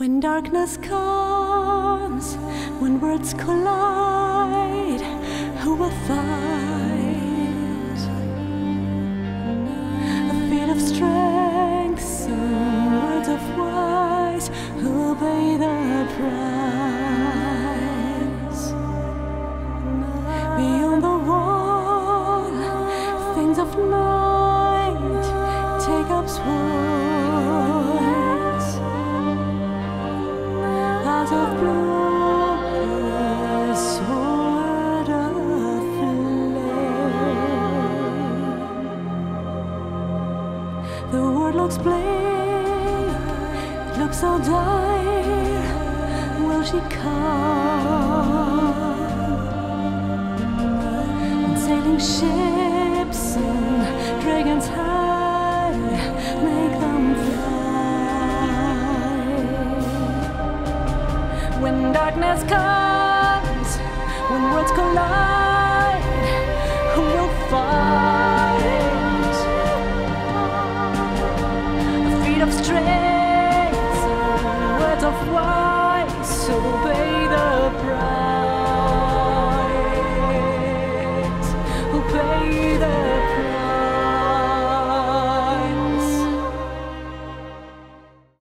When darkness comes, when worlds collide, who will fight? A feat of strength, some words of wise, who will pay the price? Beyond the wall, things of night take up swords. Clouds of blue, a sword of flame. The world looks bleak, it looks so dire. Will she come? And sailing ships and dragons high make them fly. When darkness comes, when worlds collide,